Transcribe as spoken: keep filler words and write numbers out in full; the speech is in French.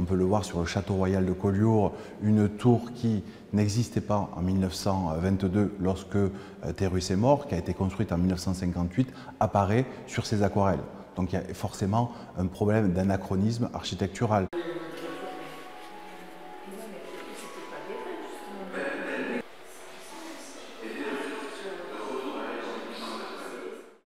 peut le voir sur le château royal de Collioure, une tour qui n'existait pas en mille neuf cent vingt-deux lorsque Thérus est mort, qui a été construite en mille neuf cent cinquante-huit, apparaît sur ces aquarelles. Donc il y a forcément un problème d'anachronisme architectural.